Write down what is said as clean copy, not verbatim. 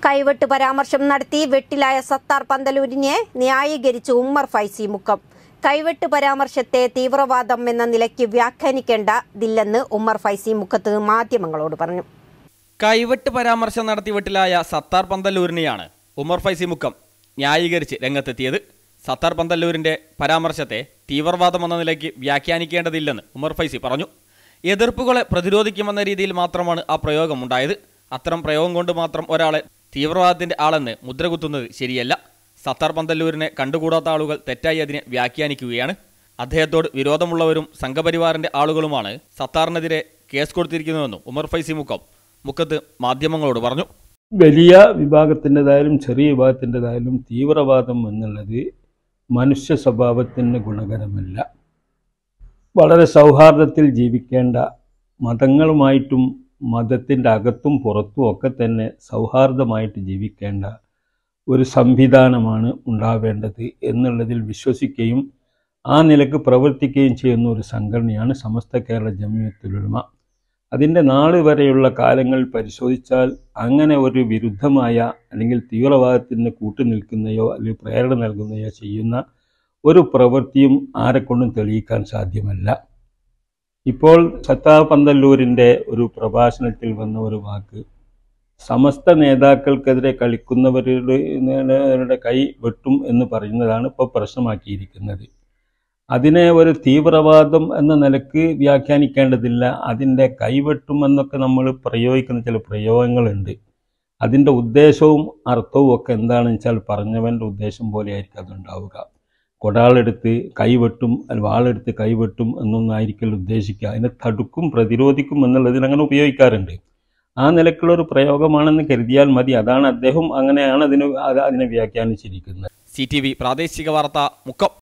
കൈവെട്ട് പരാമർശം നടത്തി വെട്ടിലായ സത്താർ പന്തലൂരിനെ ന്യായീകരിച്ച് ഉമ്മർ ഫൈസി മുക്കം. കൈവെട്ട് പരാമർശത്തെ തീവ്രവാദം എന്ന നിലയ്ക്ക് വ്യാഖ്യാനിക്കേണ്ടതില്ലെന്ന് ഉമ്മർ ഫൈസി മുക്കത്ത് മാധ്യമങ്ങളോട് പറഞ്ഞു. കൈവെട്ട് പരാമർശം നടത്തി വെട്ടിലായ സത്താർ പന്തലൂരിനെയാണ് ഉമ്മർ ഫൈസി മുക്കം ന്യായീകരിച്ച് രംഗത്തെത്തിയത്. സത്താർ പന്തല്ലൂരിന്റെ പരാമർശത്തെ തീവ്രവാദം എന്ന നിലയ്ക്ക് വ്യാഖ്യാനിക്കേണ്ടതില്ലെന്ന് ഉമ്മർ ഫൈസി പറഞ്ഞു. എതിർപ്പുകളെ പ്രതിരോധിക്കുമെന്ന രീതിയിൽ മാത്രമാണ് ആ പ്രയോഗമുണ്ടായത്. അത്തരം പ്രയോഗം കൊണ്ട് മാത്രം ഒരാളെ തീവ്രവാദത്തിന്റെ ആളെന്ന് മുദ്രകുത്തുന്നത് ശരിയല്ല. സത്താർ പന്തല്ലൂരിനെ കണ്ടുകൂടാത്ത ആളുകൾ തെറ്റായി അതിനെ വ്യാഖ്യാനിക്കുകയാണ്. അദ്ദേഹത്തോട് വിരോധമുള്ളവരും സംഘപരിവാറിന്റെ ആളുകളുമാണ് സത്താറിനെതിരെ കേസ് കൊടുത്തിരിക്കുന്നതെന്നും ഉമർ ഫൈസി മുക്കത്ത് മാധ്യമങ്ങളോട് പറഞ്ഞു. വലിയ വിഭാഗത്തിൻ്റെതായാലും ചെറിയ വിഭാഗത്തിൻ്റെതായാലും തീവ്രവാദം എന്നുള്ളത് മനുഷ്യ സ്വഭാവത്തിന് ഗുണകരമല്ല. വളരെ സൗഹാർദ്ദത്തിൽ ജീവിക്കേണ്ട, മതങ്ങളുമായിട്ടും മതത്തിൻ്റെ അകത്തും പുറത്തും ഒക്കെ തന്നെ സൗഹാർദ്ദമായിട്ട് ജീവിക്കേണ്ട ഒരു സംവിധാനമാണ് ഉണ്ടാവേണ്ടത് എന്നുള്ളതിൽ വിശ്വസിക്കുകയും ആ നിലക്ക് പ്രവർത്തിക്കുകയും ചെയ്യുന്ന ഒരു സംഘടനയാണ് സമസ്ത കേരള ജമിയത്തുൽ ഉലമ. അതിൻ്റെ നാൾ വരെയുള്ള കാലങ്ങൾ പരിശോധിച്ചാൽ അങ്ങനെ ഒരു വിരുദ്ധമായ അല്ലെങ്കിൽ തീവ്രവാദത്തിന് കൂട്ടുനിൽക്കുന്നയോ അല്ലെങ്കിൽ പ്രേരണ നൽകുന്നയോ ചെയ്യുന്ന ഒരു പ്രവൃത്തിയും ആരെക്കൊണ്ടും തെളിയിക്കാൻ സാധ്യമല്ല. ഇപ്പോൾ സത്താർ പന്തല്ലൂരിൻ്റെ ഒരു പ്രഭാഷണത്തിൽ വന്ന ഒരു വാക്ക്, സമസ്ത നേതാക്കൾക്കെതിരെ കളിക്കുന്നവരുടെ കൈ വെട്ടും എന്ന് പറയുന്നതാണ് ഇപ്പോൾ പ്രശ്നമാക്കിയിരിക്കുന്നത്. അതിനെ ഒരു തീവ്രവാദം എന്ന നിലക്ക് വ്യാഖ്യാനിക്കേണ്ടതില്ല. അതിൻ്റെ കൈവെട്ടും എന്നൊക്കെ നമ്മൾ പ്രയോഗിക്കുന്ന ചില പ്രയോഗങ്ങളുണ്ട്. അതിൻ്റെ ഉദ്ദേശവും അർത്ഥവും ഒക്കെ എന്താണെന്ന് വെച്ചാൽ പറഞ്ഞവൻ്റെ ഉദ്ദേശം പോലെ ആയിരിക്കും അതുണ്ടാവുക. കൊടാളെടുത്ത് കൈവെട്ടും വാളെടുത്ത് കൈവെട്ടും എന്നൊന്നും ആയിരിക്കില്ല ഉദ്ദേശിക്കുക. അതിനെ തടുക്കും പ്രതിരോധിക്കും എന്നുള്ളതിന് അങ്ങനെ ഉപയോഗിക്കാറുണ്ട്. ആ നിലക്കുള്ള ഒരു പ്രയോഗമാണെന്ന് കരുതിയാൽ മതി. അതാണ് അദ്ദേഹം അങ്ങനെയാണ് അതിനെ വ്യാഖ്യാനിച്ചിരിക്കുന്നത്. CTV പ്രാദേശിക വാർത്ത മുക്കം.